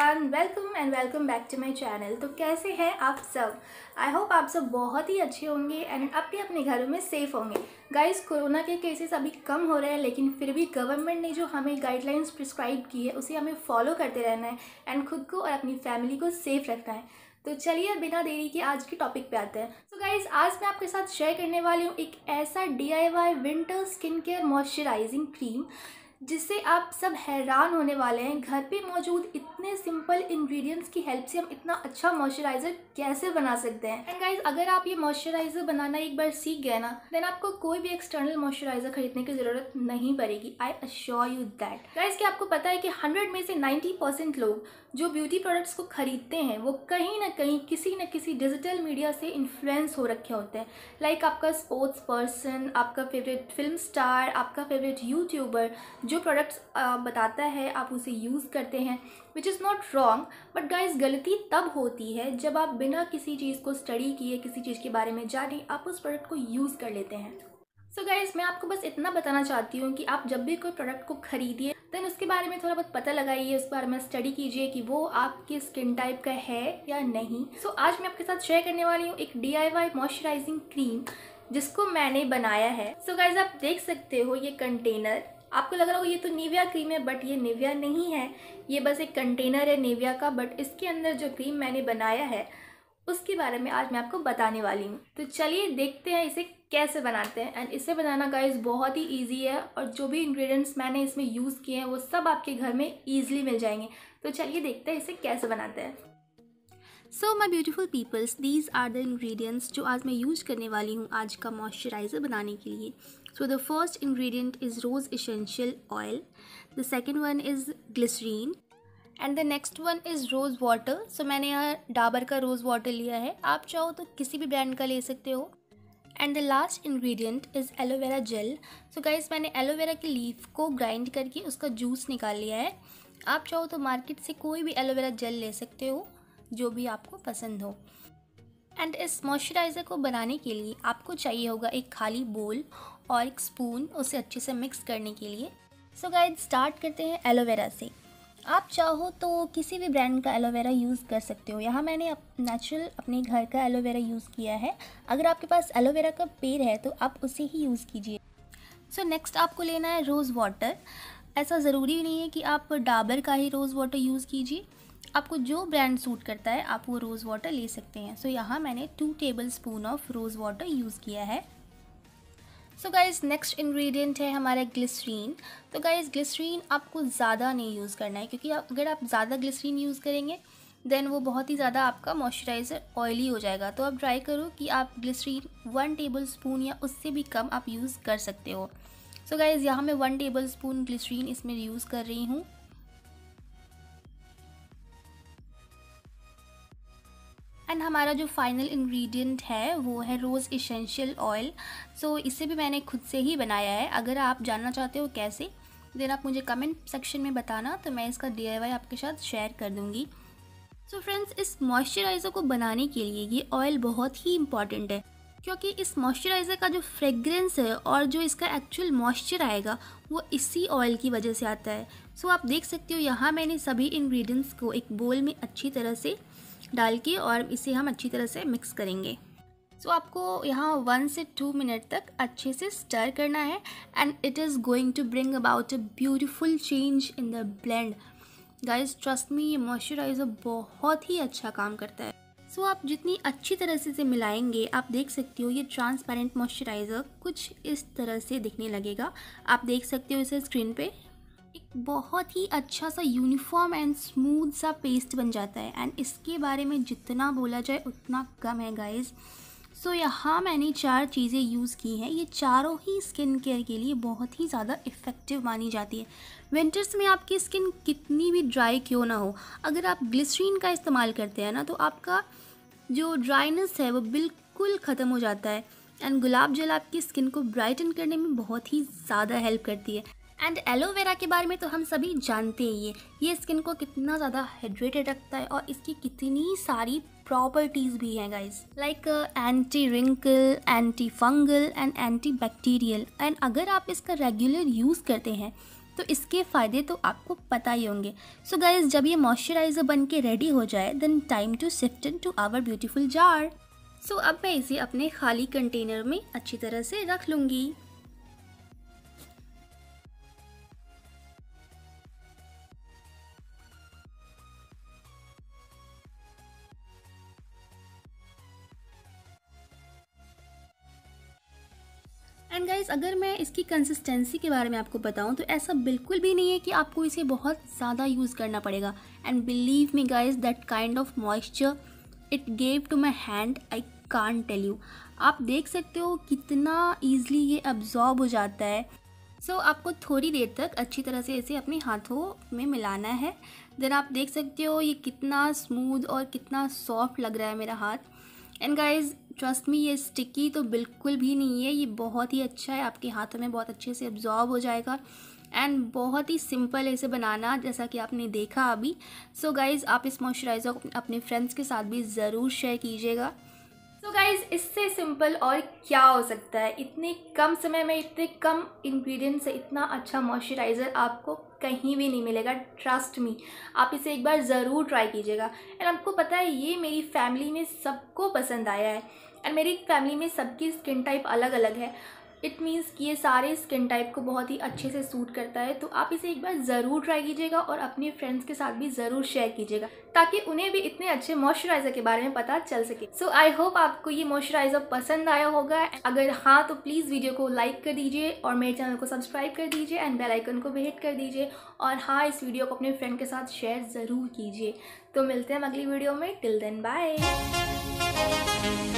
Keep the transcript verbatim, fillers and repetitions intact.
Everyone, welcome and welcome back to my channel. तो कैसे हैं आप सब? आई होप आप सब बहुत ही अच्छे होंगे एंड अपने अपने घरों में सेफ़ होंगे। गाइस, कोरोना के केसेस अभी कम हो रहे हैं, लेकिन फिर भी गवर्नमेंट ने जो हमें गाइडलाइंस प्रिस्क्राइब की है उसे हमें फॉलो करते रहना है एंड खुद को और अपनी फैमिली को सेफ रखना है। तो चलिए बिना देरी के आज के टॉपिक पे आते हैं। सो गाइस, आज मैं आपके साथ शेयर करने वाली हूँ एक ऐसा D I Y winter skin care moisturising cream जिससे आप सब हैरान होने वाले हैं। घर पे मौजूद इतने सिंपल इंग्रेडिएंट्स की हेल्प से हम इतना अच्छा मॉइस्चराइज़र कैसे बना सकते हैं। एंड गाइस, अगर आप ये मॉइस्चराइज़र बनाना एक बार सीख गए ना, देन आपको कोई भी एक्सटर्नल मॉइस्चराइज़र खरीदने की ज़रूरत नहीं पड़ेगी। I assure you that. Guys, क्या आपको पता है कि हंड्रेड में से नाइन्टी परसेंट लोग जो ब्यूटी प्रोडक्ट्स को खरीदते हैं वो कहीं ना कहीं किसी न किसी डिजिटल मीडिया से इन्फ्लुएंस हो रखे होते हैं। लाइक आपका स्पोर्ट्स पर्सन, आपका फेवरेट फिल्म स्टार, आपका फेवरेट यूट्यूबर जो प्रोडक्ट्स बताता है आप उसे यूज़ करते हैं, which is not wrong. But guys, गलती तब होती है जब आप बिना किसी चीज़ को स्टडी किए, किसी चीज़ के बारे में जाने, आप उस प्रोडक्ट को यूज़ कर लेते हैं। सो so गाइस, मैं आपको बस इतना बताना चाहती हूँ कि आप जब भी कोई प्रोडक्ट को खरीदिए देन उसके बारे में थोड़ा बहुत पता लगाइए, उसके बारे में स्टडी कीजिए कि वो आपके स्किन टाइप का है या नहीं। सो so, आज मैं आपके साथ शेयर करने वाली हूँ एक D I Y moisturising cream जिसको मैंने बनाया है। सो so गाइस, आप देख सकते हो ये कंटेनर। आपको लग रहा होगा ये तो निविया क्रीम है, बट ये निविया नहीं है, ये बस एक कंटेनर है निविया का। बट इसके अंदर जो क्रीम मैंने बनाया है उसके बारे में आज मैं आपको बताने वाली हूँ। तो चलिए देखते हैं इसे कैसे बनाते हैं। एंड इसे बनाना गाइस बहुत ही इजी है और जो भी इंग्रेडिएंट्स मैंने इसमें यूज़ किए हैं वो सब आपके घर में ईजिली मिल जाएंगे। तो चलिए देखते हैं इसे कैसे बनाते हैं। So my beautiful peoples, these are the ingredients जो आज मैं यूज करने वाली हूँ आज का मॉइस्चराइज़र बनाने के लिए। So the first ingredient is rose essential oil, the second one is glycerine and the next one is rose water. So मैंने यहाँ डाबर का रोज़ वाटर लिया है, आप चाहो तो किसी भी ब्रांड का ले सकते हो। And the last ingredient is aloe vera gel. So guys, मैंने एलोवेरा की लीफ को ग्राइंड करके उसका जूस निकाल लिया है। आप चाहो तो मार्केट से कोई भी एलोवेरा जेल ले सकते हो जो भी आपको पसंद हो। एंड इस मॉइस्चराइज़र को बनाने के लिए आपको चाहिए होगा एक खाली बोल और एक स्पून उसे अच्छे से मिक्स करने के लिए। सो गाइस, स्टार्ट करते हैं एलोवेरा से। आप चाहो तो किसी भी ब्रांड का एलोवेरा यूज़ कर सकते हो। यहाँ मैंने नेचुरल अपने घर का एलोवेरा यूज़ किया है। अगर आपके पास एलोवेरा का पेड़ है तो आप उसे ही यूज़ कीजिए। सो नेक्स्ट आपको लेना है रोज़ वाटर। ऐसा ज़रूरी नहीं है कि आप डाबर का ही रोज़ वाटर यूज़ कीजिए, आपको जो ब्रांड सूट करता है आप वो रोज़ वाटर ले सकते हैं। सो so, यहाँ मैंने two tablespoon of rose water use किया है। सो गाइस, नेक्स्ट इंग्रेडिएंट है हमारा ग्लिसरीन। तो गाइस, ग्लिसरीन आपको ज़्यादा नहीं यूज़ करना है, क्योंकि आप अगर आप ज़्यादा ग्लिसरीन यूज़ करेंगे देन वो बहुत ही ज़्यादा आपका मॉइस्चराइज़र ऑयली हो जाएगा। तो आप ट्राई करो कि आप ग्लिसरीन वन टेबल स्पून या उससे भी कम आप यूज़ कर सकते हो। सो गाइस, यहाँ मैं वन टेबल स्पून ग्लिसरीन इसमें यूज़ कर रही हूँ। एंड हमारा जो फाइनल इंग्रेडिएंट है वो है रोज़ एसेंशियल ऑयल। सो इसे भी मैंने खुद से ही बनाया है। अगर आप जानना चाहते हो कैसे, देन आप मुझे कमेंट सेक्शन में बताना, तो मैं इसका डी आई वाई आपके साथ शेयर कर दूँगी। सो फ्रेंड्स, इस मॉइस्चराइज़र को बनाने के लिए ये ऑयल बहुत ही इंपॉर्टेंट है, क्योंकि इस मॉइस्चराइज़र का जो फ्रेग्रेंस है और जो इसका एक्चुअल मॉइस्चर आएगा वो इसी ऑयल की वजह से आता है। सो आप देख सकते हो यहाँ मैंने सभी इंग्रेडिएंट्स को एक बोल में अच्छी तरह से डाल के और इसे हम अच्छी तरह से मिक्स करेंगे। सो so, आपको यहाँ वन से टू मिनट तक अच्छे से स्टर करना है and it is going to bring about a beautiful change in the blend. Guys, trust me, ये मॉइस्चराइज़र बहुत ही अच्छा काम करता है। सो so, आप जितनी अच्छी तरह से इसे मिलाएंगे, आप देख सकते हो ये ट्रांसपेरेंट मॉइस्चराइज़र कुछ इस तरह से दिखने लगेगा। आप देख सकते हो इसे स्क्रीन पे, एक बहुत ही अच्छा सा यूनिफॉर्म एंड स्मूथ सा पेस्ट बन जाता है। एंड इसके बारे में जितना बोला जाए उतना कम है गाइस। सो so, यहाँ मैंने चार चीज़ें यूज़ की हैं। ये चारों ही स्किन केयर के लिए बहुत ही ज़्यादा इफ़ेक्टिव मानी जाती है। विंटर्स में आपकी स्किन कितनी भी ड्राई क्यों ना हो, अगर आप ग्लिसरीन का इस्तेमाल करते हैं ना तो आपका जो ड्राइनेस है वो बिल्कुल ख़त्म हो जाता है। एंड गुलाब जल आपकी स्किन को ब्राइटन करने में बहुत ही ज़्यादा हेल्प करती है। एंड एलोवेरा के बारे में तो हम सभी जानते ही हैं, ये स्किन को कितना ज़्यादा हाइड्रेटेड रखता है और इसकी कितनी सारी प्रॉपर्टीज़ भी हैं guys, like anti wrinkle, anti fungal and anti bacterial. And अगर आप इसका रेगुलर यूज़ करते हैं तो इसके फ़ायदे तो आपको पता ही होंगे। सो गाइस, जब ये मॉइस्चराइज़र बन के रेडी हो जाए then time to shift into our beautiful jar. So अब मैं इसे अपने खाली कंटेनर में अच्छी तरह से रख लूँगी। एंड गाइस, अगर मैं इसकी कंसिस्टेंसी के बारे में आपको बताऊं तो ऐसा बिल्कुल भी नहीं है कि आपको इसे बहुत ज़्यादा यूज़ करना पड़ेगा। And believe me guys, that kind of moisture it gave to my hand, I can't tell you. आप देख सकते हो कितना ईजिली ये अब्जॉर्ब हो जाता है। सो so, आपको थोड़ी देर तक अच्छी तरह से इसे अपने हाथों में मिलाना है। देन आप देख सकते हो ये कितना स्मूथ और कितना सॉफ्ट लग रहा है मेरा हाथ। एंड गाइज, ट्रस्ट मी, ये स्टिकी तो बिल्कुल भी नहीं है, ये बहुत ही अच्छा है, आपके हाथों में बहुत अच्छे से अब्जॉर्ब हो जाएगा। एंड बहुत ही सिंपल है इसे बनाना, जैसा कि आपने देखा अभी। सो so गाइज़, आप इस मॉइस्चराइज़र को अपने फ्रेंड्स के साथ भी ज़रूर शेयर कीजिएगा। सो so गाइज़, इससे सिंपल और क्या हो सकता है। इतने कम समय में इतने कम इंग्रेडिएंट से इतना अच्छा मॉइस्चराइज़र आपको कहीं भी नहीं मिलेगा। ट्रस्ट मी, आप इसे एक बार ज़रूर ट्राई कीजिएगा। एंड आपको पता है, ये मेरी फैमिली में सबको पसंद आया है। एंड मेरी फैमिली में सबकी स्किन टाइप अलग अलग है। इट मीन्स कि ये सारे स्किन टाइप को बहुत ही अच्छे से सूट करता है। तो आप इसे एक बार ज़रूर ट्राई कीजिएगा और अपने फ्रेंड्स के साथ भी ज़रूर शेयर कीजिएगा, ताकि उन्हें भी इतने अच्छे मॉइस्चराइज़र के बारे में पता चल सके। सो आई होप आपको ये मॉइस्चराइज़र पसंद आया होगा। अगर हाँ तो प्लीज़ वीडियो को लाइक कर दीजिए और मेरे चैनल को सब्सक्राइब कर दीजिए एंड बेल आइकन को भी हिट कर दीजिए। और हाँ, इस वीडियो को अपने फ्रेंड के साथ शेयर ज़रूर कीजिए। तो मिलते हैं अगली वीडियो में। Till then bye.